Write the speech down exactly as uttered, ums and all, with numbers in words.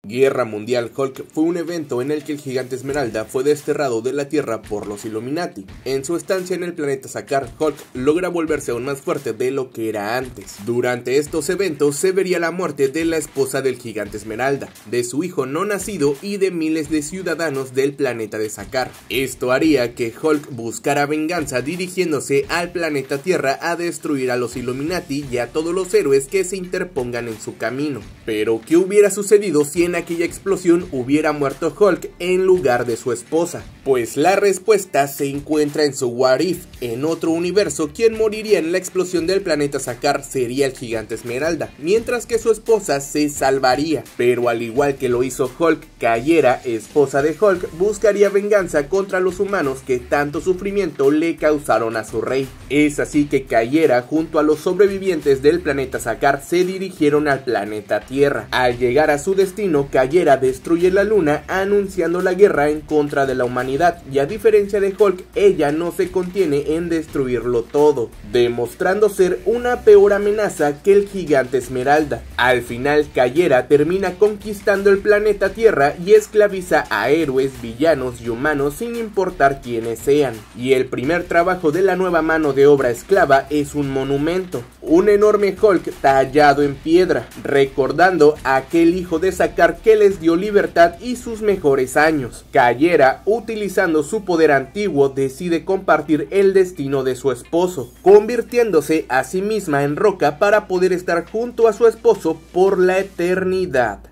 Guerra Mundial Hulk fue un evento en el que el gigante Esmeralda fue desterrado de la Tierra por los Illuminati. En su estancia en el planeta Sakaar, Hulk logra volverse aún más fuerte de lo que era antes. Durante estos eventos se vería la muerte de la esposa del gigante Esmeralda, de su hijo no nacido y de miles de ciudadanos del planeta de Sakaar. Esto haría que Hulk buscara venganza dirigiéndose al planeta Tierra a destruir a los Illuminati y a todos los héroes que se interpongan en su camino. Pero ¿qué hubiera sucedido si en aquella explosión hubiera muerto Hulk en lugar de su esposa? Pues la respuesta se encuentra en su What If. En otro universo, quien moriría en la explosión del planeta Sakaar sería el gigante Esmeralda, mientras que su esposa se salvaría. Pero al igual que lo hizo Hulk, Cayera, esposa de Hulk, buscaría venganza contra los humanos que tanto sufrimiento le causaron a su rey. Es así que Cayera, junto a los sobrevivientes del planeta Sakaar, se dirigieron al planeta Tierra. Al llegar a su destino, Cayera destruye la luna anunciando la guerra en contra de la humanidad, y a diferencia de Hulk, ella no se contiene en destruirlo todo, demostrando ser una peor amenaza que el gigante Esmeralda. Al final, Cayera termina conquistando el planeta Tierra y esclaviza a héroes, villanos y humanos sin importar quiénes sean. Y el primer trabajo de la nueva mano de obra esclava es un monumento, un enorme Hulk tallado en piedra, recordando a aquel hijo de Sakaar que les dio libertad y sus mejores años. Cayera, utilizando su poder antiguo, decide compartir el destino de su esposo, convirtiéndose a sí misma en roca para poder estar junto a su esposo por la eternidad.